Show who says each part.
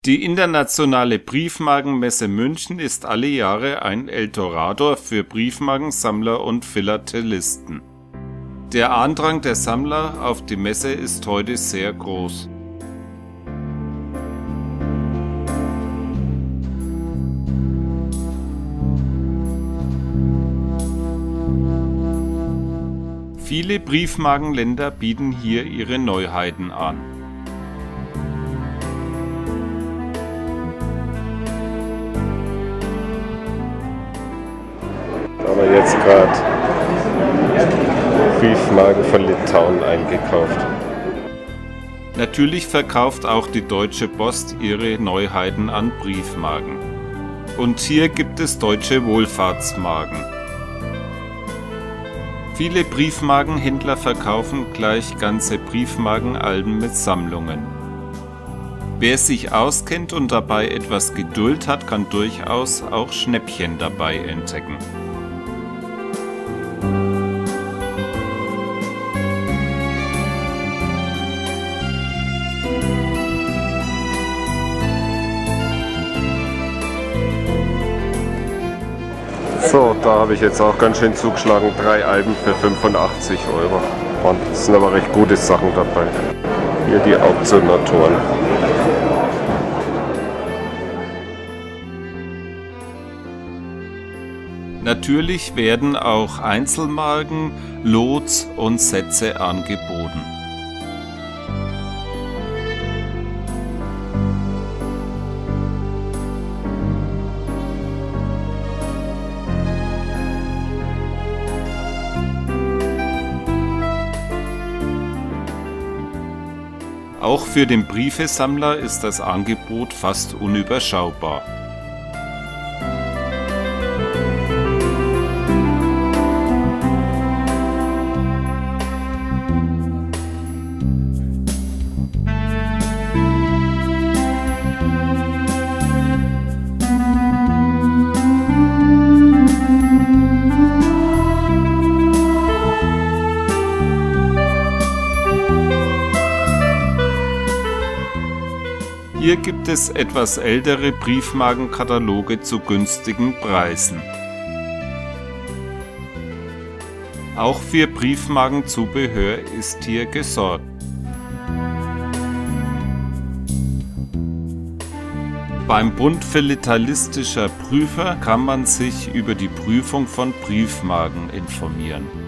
Speaker 1: Die Internationale Briefmarkenmesse München ist alle Jahre ein Eldorado für Briefmarkensammler und Philatelisten. Der Andrang der Sammler auf die Messe ist heute sehr groß. Viele Briefmarkenländer bieten hier ihre Neuheiten an.
Speaker 2: Da haben wir jetzt gerade Briefmarken von Litauen eingekauft.
Speaker 1: Natürlich verkauft auch die Deutsche Post ihre Neuheiten an Briefmarken. Und hier gibt es deutsche Wohlfahrtsmarken. Viele Briefmarkenhändler verkaufen gleich ganze Briefmarkenalben mit Sammlungen. Wer sich auskennt und dabei etwas Geduld hat, kann durchaus auch Schnäppchen dabei entdecken.
Speaker 2: So, da habe ich jetzt auch ganz schön zugeschlagen. 3 Alben für 85 €. Und es sind aber recht gute Sachen dabei. Hier die Auktionatoren.
Speaker 1: Natürlich werden auch Einzelmarken, Lots und Sätze angeboten. Auch für den Briefesammler ist das Angebot fast unüberschaubar. Hier gibt es etwas ältere Briefmarkenkataloge zu günstigen Preisen. Auch für Briefmarkenzubehör ist hier gesorgt. Beim Bund Philatelistischer Prüfer kann man sich über die Prüfung von Briefmarken informieren.